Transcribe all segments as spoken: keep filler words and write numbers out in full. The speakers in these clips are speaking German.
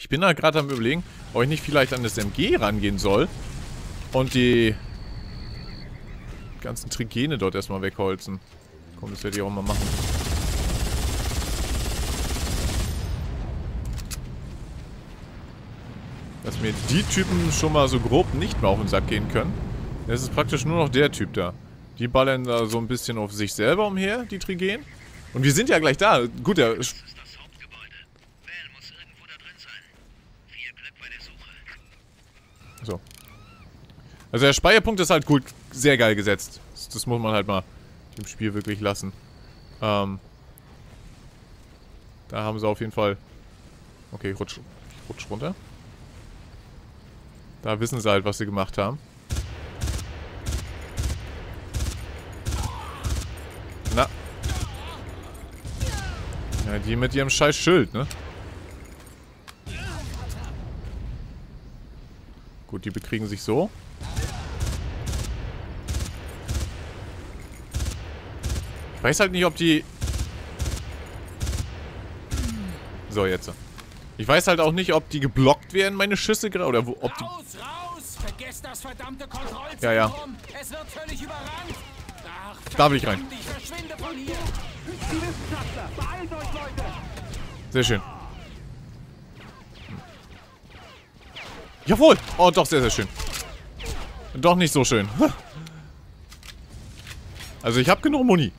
Ich bin da gerade am Überlegen, ob ich nicht vielleicht an das M G rangehen soll und die ganzen Trigene dort erstmal wegholzen. Komm, das werde ich auch mal machen. Dass mir die Typen schon mal so grob nicht mehr auf den Sack gehen können. Es ist praktisch nur noch der Typ da. Die ballern da so ein bisschen auf sich selber umher, die Trigen. Und wir sind ja gleich da. Gut, der... Das ist das Hauptgebäude. Val muss irgendwo da drin sein. Viel Glück bei der Suche. So. Also der Speicherpunkt ist halt gut, sehr geil gesetzt. Das, das muss man halt mal dem Spiel wirklich lassen. Ähm... Da haben sie auf jeden Fall... Okay, ich rutsch, ich rutsch runter. Da wissen sie halt, was sie gemacht haben. Na. Ja, die mit ihrem scheiß Schild, ne? Gut, die bekriegen sich so. Ich weiß halt nicht, ob die... So, jetzt. Ich weiß halt auch nicht, ob die geblockt werden, meine Schüsse gerade, oder wo, ob die... Raus, raus! Vergesst das verdammte Kontrollzentrum! Ja, ja. Es wird völlig überrannt! Ach, Da will ich rein. Ich verschwinde von hier! Die Wissenschaftler! Beeilt euch, Leute! Sehr schön. Jawohl! Oh, doch, sehr, sehr schön. Doch nicht so schön. Also, ich habe genug Muni.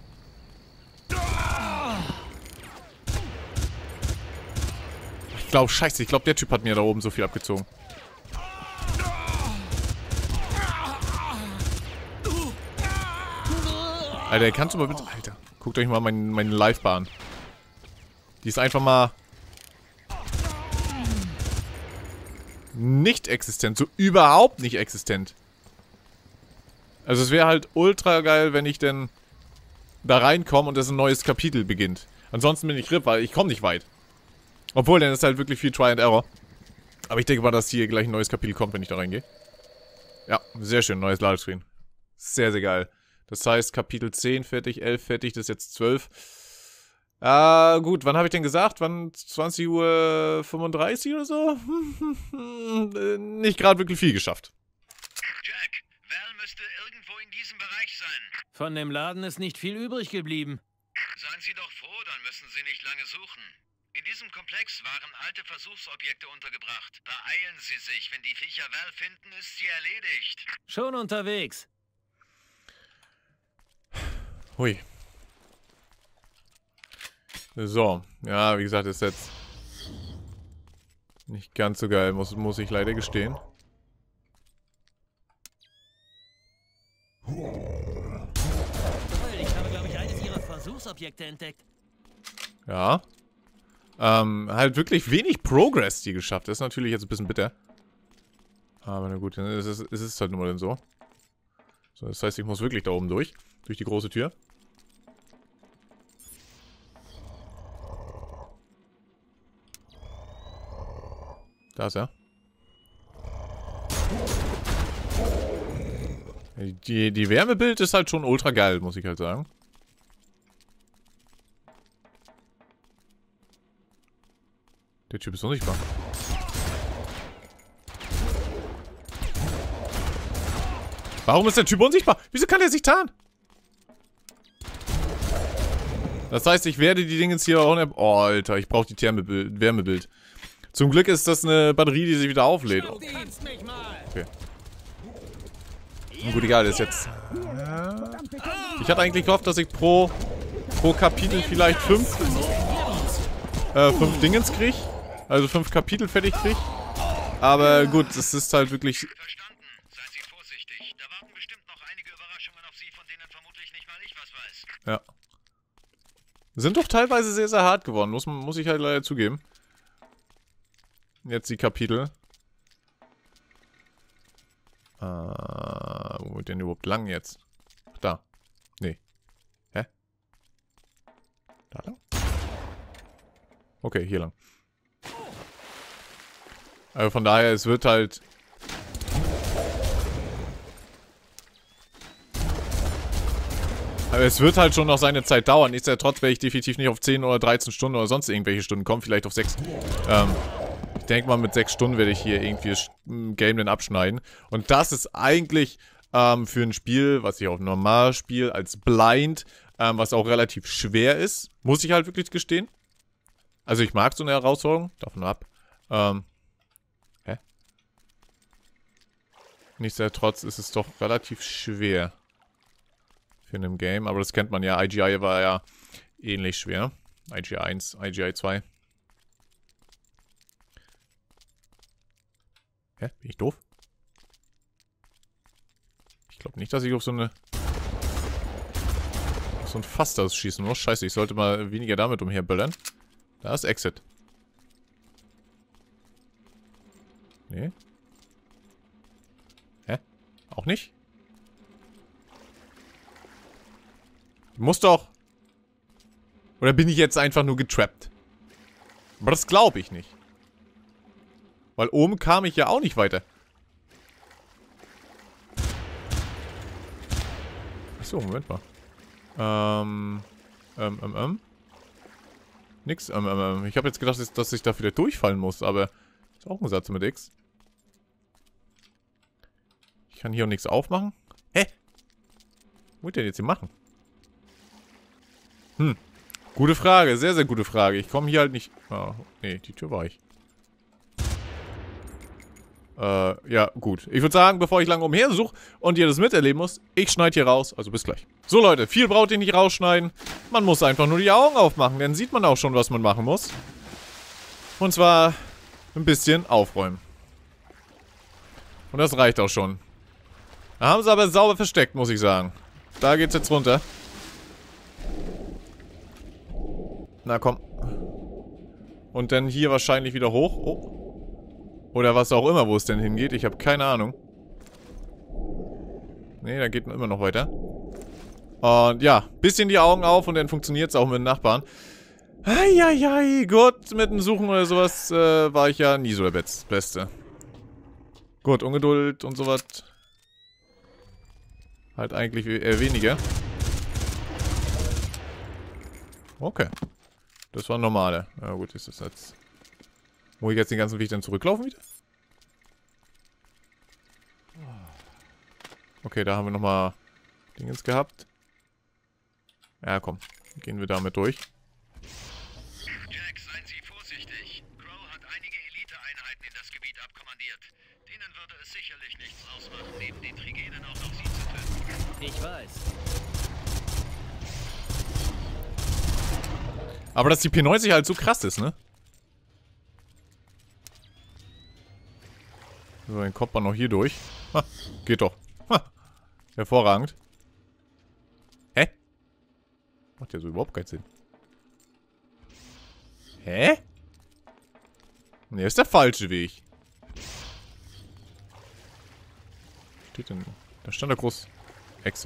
Ich glaube, scheiße, ich glaube, der Typ hat mir da oben so viel abgezogen. Alter, kannst du mal bitte... Alter, guckt euch mal mein, meine Live-Bar an. Die ist einfach mal... nicht existent. So überhaupt nicht existent. Also es wäre halt ultra geil, wenn ich denn da reinkomme und das ein neues Kapitel beginnt. Ansonsten bin ich R I P, weil ich komme nicht weit. Obwohl, dann ist halt wirklich viel Try and Error. Aber ich denke mal, dass hier gleich ein neues Kapitel kommt, wenn ich da reingehe. Ja, sehr schön, neues Ladescreen. Sehr, sehr geil. Das heißt, Kapitel zehn fertig, elf fertig, das ist jetzt zwölf. Ah, gut, wann habe ich denn gesagt? Wann? zwanzig Uhr fünfunddreißig oder so? Nicht gerade wirklich viel geschafft. Jack, Val müsste irgendwo in diesem Bereich sein. Von dem Laden ist nicht viel übrig geblieben. Seien Sie doch froh, dann müssen Sie nicht lange suchen. In diesem Komplex waren alte Versuchsobjekte untergebracht. Beeilen Sie sich. Wenn die Viecher Val finden, ist sie erledigt. Schon unterwegs. Hui. So, ja, wie gesagt, ist jetzt nicht ganz so geil, muss, muss ich leider gestehen. Ich habe, glaube ich, eines Ihrer Versuchsobjekte entdeckt. Ja. Ähm, halt wirklich wenig Progress, die geschafft. Das ist natürlich jetzt ein bisschen bitter. Aber na gut, es ist, es ist halt nur mal dann so. So, das heißt, ich muss wirklich da oben durch. Durch die große Tür. Da ist er. Die, die Wärmebild ist halt schon ultra geil, muss ich halt sagen. Der Typ ist unsichtbar. Warum ist der Typ unsichtbar? Wieso kann er sich tarnen? Das heißt, ich werde die Dinge jetzt hier auch... Oh, Alter, ich brauche die Thermebild, Wärmebild. Zum Glück ist das eine Batterie, die sich wieder auflädt. Okay. Gut, egal, ist jetzt... Ich hatte eigentlich gehofft, dass ich pro, pro Kapitel vielleicht fünf... Äh, fünf Dingens krieg. Also fünf Kapitel fertig krieg. Aber gut, es ist halt wirklich... Verstanden. Seien Sie vorsichtig. Da warten bestimmt noch einige Überraschungen auf Sie, von denen vermutlich nicht mal ich was weiß. Ja. Sind doch teilweise sehr, sehr hart geworden. Muss, muss ich halt leider zugeben. Jetzt die Kapitel. Äh, wo wird denn überhaupt lang jetzt? Ach, da. Nee. Hä? Da lang? Okay, hier lang. Also von daher, es wird halt... Aber es wird halt schon noch seine Zeit dauern. Nichtsdestotrotz werde ich definitiv nicht auf zehn oder dreizehn Stunden oder sonst irgendwelche Stunden kommen. Vielleicht auf sechs. Ähm... Ich denke mal, mit sechs Stunden werde ich hier irgendwie das Game dann abschneiden. Und das ist eigentlich ähm, für ein Spiel, was ich auch normal spiele, als Blind, ähm, was auch relativ schwer ist. Muss ich halt wirklich gestehen. Also ich mag so eine Herausforderung. Davon ab. Ähm. Hä? Nichtsdestotrotz ist es doch relativ schwer. Für ein Game. Aber das kennt man ja. I G I war ja ähnlich schwer. I G I eins, I G I zwei. Hä? Bin ich doof? Ich glaube nicht, dass ich auf so eine... auf so ein Fass da schießen muss. Scheiße, ich sollte mal weniger damit umherböllern. Da ist Exit. Nee. Hä? Auch nicht? Muss doch. Oder bin ich jetzt einfach nur getrappt? Aber das glaube ich nicht. Weil oben kam ich ja auch nicht weiter. Achso, Moment mal. Ähm. Ähm, ähm, ähm. Nix, ähm, ähm, ähm. Ich habe jetzt gedacht, dass ich da wieder durchfallen muss, aber ist auch ein Satz mit X. Ich kann hier auch nichts aufmachen. Hä? Was muss ich denn jetzt hier machen? Hm. Gute Frage, sehr, sehr gute Frage. Ich komme hier halt nicht... Ah, nee, die Tür war ich. Äh, ja, gut. Ich würde sagen, bevor ich lange umhersuche und ihr das miterleben muss, ich schneide hier raus. Also bis gleich. So, Leute, viel braucht ihr nicht rausschneiden. Man muss einfach nur die Augen aufmachen. Dann sieht man auch schon, was man machen muss. Und zwar ein bisschen aufräumen. Und das reicht auch schon. Da haben sie aber sauber versteckt, muss ich sagen. Da geht's jetzt runter. Na komm. Und dann hier wahrscheinlich wieder hoch. Oh. Oder was auch immer, wo es denn hingeht. Ich habe keine Ahnung. Nee, da geht man immer noch weiter. Und ja, bisschen die Augen auf und dann funktioniert es auch mit den Nachbarn. Eieiei, gut, mit dem Suchen oder sowas äh, war ich ja nie so der Beste. Gut, Ungeduld und sowas. Halt eigentlich eher weniger. Okay. Das war normale. Ja gut, ist das jetzt... Muss ich jetzt den ganzen Weg dann zurücklaufen wieder? Okay, da haben wir nochmal Dingens gehabt. Ja, komm. Gehen wir damit durch. Jack, seien Sie vorsichtig. Crow hat einige Elite-Einheiten in das Gebiet abkommandiert. Denen würde es sicherlich nichts ausmachen, neben den Trigenen auch noch Sie zu töten. Ich weiß. Aber dass die P neunzig halt so krass ist, ne? So, dann kommt man noch hier durch. Ha, geht doch. Ha, hervorragend. Hä? Macht ja so überhaupt keinen Sinn. Hä? Ne, ist der falsche Weg. Steht denn... Da stand da groß... Exit.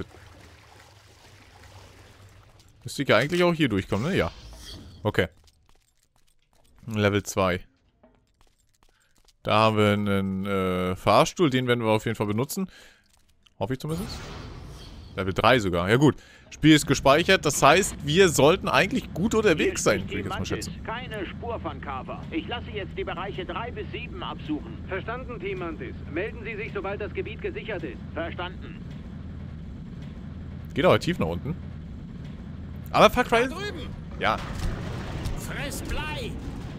Müsste ich ja eigentlich auch hier durchkommen, ne? Ja. Okay. Level zwei. Da haben wir einen äh, Fahrstuhl, den werden wir auf jeden Fall benutzen. Hoffe ich zumindest. Level drei sogar. Ja gut. Spiel ist gespeichert, das heißt, wir sollten eigentlich gut unterwegs sein, würde ich jetzt mal schätzen. Keine Spur von Carver. Ich lasse jetzt die Bereiche drei bis sieben absuchen. Verstanden, Team Mantis. Melden Sie sich, sobald das Gebiet gesichert ist. Verstanden. Geht aber tief nach unten. Aber Far Cry... Ja. Friss Blei!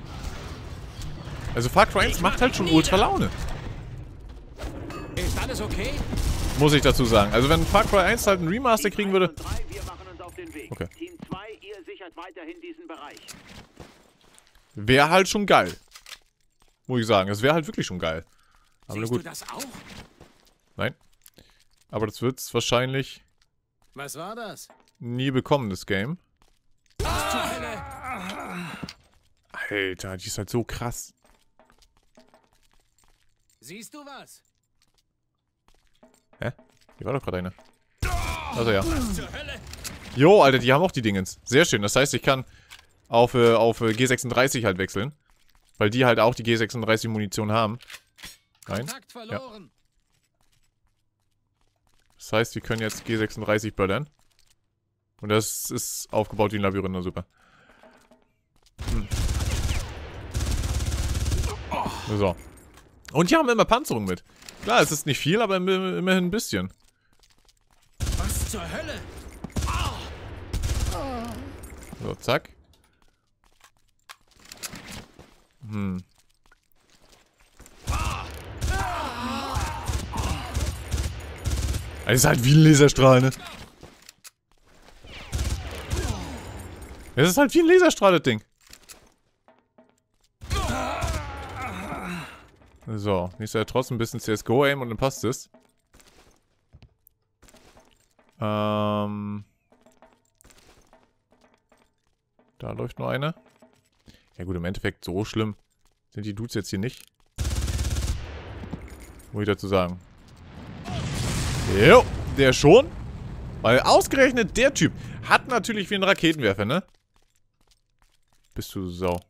Also Far Cry eins macht halt schon ultra Laune. Ist alles okay? Muss ich dazu sagen. Also wenn Far Cry eins halt ein Remaster kriegen würde... drei, wir machen uns auf den Weg. Okay. Team zwei, ihr sichert weiterhin diesen Bereich. Wäre halt schon geil. Muss ich sagen. Es wäre halt wirklich schon geil. Aber Siehst gut. du das auch? Nein. Aber das wird es wahrscheinlich Was war das? nie bekommen, das Game. Was zur Hölle? Alter, die ist halt so krass. Siehst du was? Hä? Hier war doch gerade eine. Also ja. Was zur Hölle? Jo, Alter, die haben auch die Dingens. Sehr schön. Das heißt, ich kann auf, äh, auf äh, G sechsunddreißig halt wechseln. Weil die halt auch die G sechsunddreißig Munition haben. Nein. Kontakt verloren. Das heißt, wir können jetzt G sechsunddreißig böllern. Und das ist aufgebaut wie ein Labyrinth. Na super. Hm. So. Und die haben immer Panzerung mit. Klar, es ist nicht viel, aber immerhin ein bisschen. Was zur Hölle? So, zack. Hm. Das ist halt wie ein Laserstrahl, ne? Das ist halt wie ein Laserstrahl, das Ding. So, nicht so ja trotzdem ein bisschen C S G O-Aim und dann passt es. Ähm... Da läuft nur eine. Ja gut, im Endeffekt so schlimm sind die Dudes jetzt hier nicht. Muss ich dazu sagen. Jo, der schon. Weil ausgerechnet der Typ hat natürlich wie einen Raketenwerfer, ne? Bist du Sau.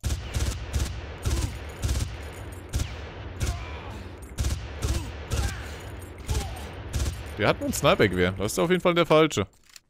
Der hat nur ein Snipergewehr. Das ist auf jeden Fall der falsche.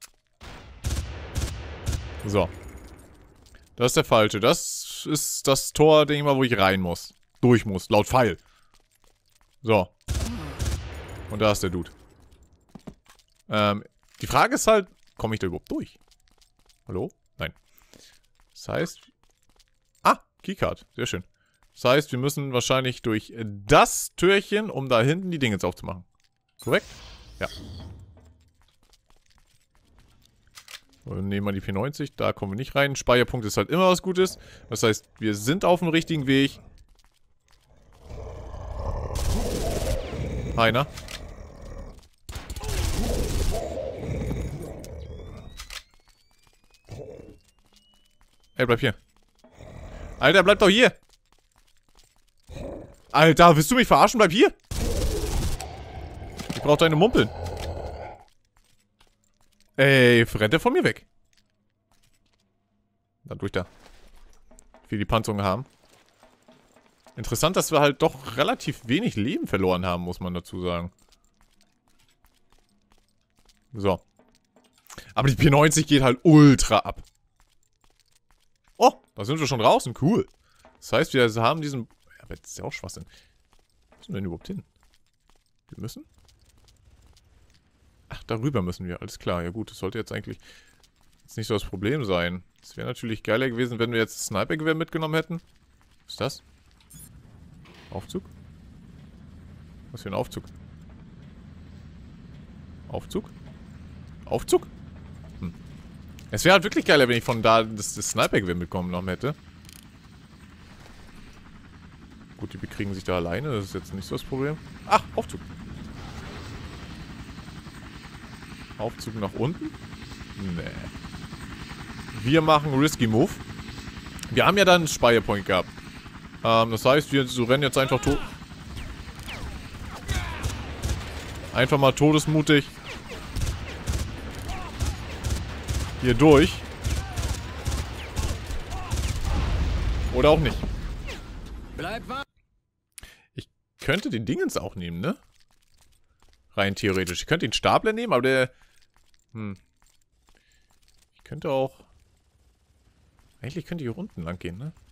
So. Das ist der falsche. Das ist das Tor, denke ich mal, wo ich rein muss. Durch muss, laut Pfeil. So. Und da ist der Dude. Ähm, die Frage ist halt, komme ich da überhaupt durch? Hallo? Nein. Das heißt... Ah, Keycard. Sehr schön. Das heißt, wir müssen wahrscheinlich durch das Türchen, um da hinten die Dinge jetzt aufzumachen. Korrekt? Ja. Wir nehmen mal die P neunzig. Da kommen wir nicht rein. Speicherpunkt ist halt immer was Gutes. Das heißt, wir sind auf dem richtigen Weg. Einer. Ey, bleib hier. Alter, bleib doch hier. Alter, willst du mich verarschen? Bleib hier. Ich brauch deine Mumpeln. Ey, rennt der von mir weg. Dann durch da. Wie die Panzerung haben. Interessant, dass wir halt doch relativ wenig Leben verloren haben, muss man dazu sagen. So. Aber die P neunzig geht halt ultra ab. Oh, da sind wir schon draußen. Cool. Das heißt, wir haben diesen... Ja, aber das ist ja auch Schwachsinn. Wo müssen wir denn überhaupt hin? Wir müssen? Ach, darüber müssen wir. Alles klar. Ja gut, das sollte jetzt eigentlich jetzt nicht so das Problem sein. Es wäre natürlich geiler gewesen, wenn wir jetzt das Snipergewehr mitgenommen hätten. Was ist das? Aufzug? Was für ein Aufzug? Aufzug? Aufzug? Hm. Es wäre halt wirklich geiler, wenn ich von da das, das Snipergewehr mitgenommen hätte. Gut, die bekriegen sich da alleine. Das ist jetzt nicht so das Problem. Ach, Aufzug. Aufzug nach unten? Nee. Wir machen Risky Move. Wir haben ja dann einen Speicherpoint gehabt. Ähm, das heißt, wir so rennen jetzt einfach tot. Einfach mal todesmutig. Hier durch. Oder auch nicht. Bleib wach. Ich könnte den Dingens auch nehmen, ne? Rein theoretisch. Ich könnte den Stapler nehmen, aber der... Hm. Ich könnte auch... Eigentlich könnte ich hier unten lang gehen, ne?